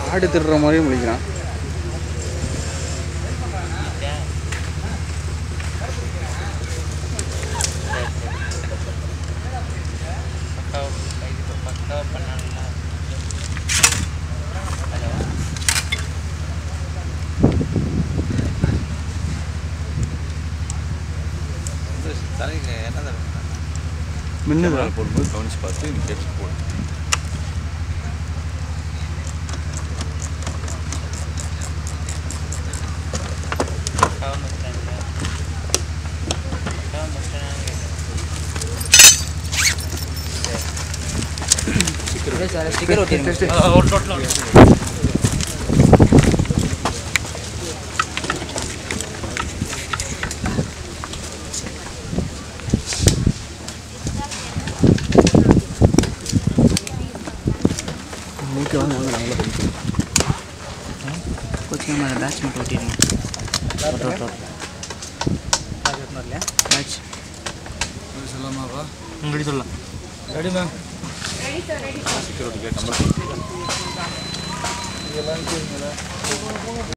ஆடு திருடுற மாதிரியும் முழிக்கிறான். மின்னல் போடும்போது கவனிச்சு பார்த்து நீ கேட்டு போடு. ஸ்டிக்கர் ஒட்டிருங்க. ஓகே வாங்க வாங்க நல்லா படிக்கணும். கோச்சிங் மேலே பேட்ச் மட்டும் ஓட்டிடுங்க. பேட்ச் சொல்லாமாவா உங்கள்கிட்ட சொல்லலாம். Ready ma'am. Ready sir, ready sir. Security gate number. இதெல்லாம்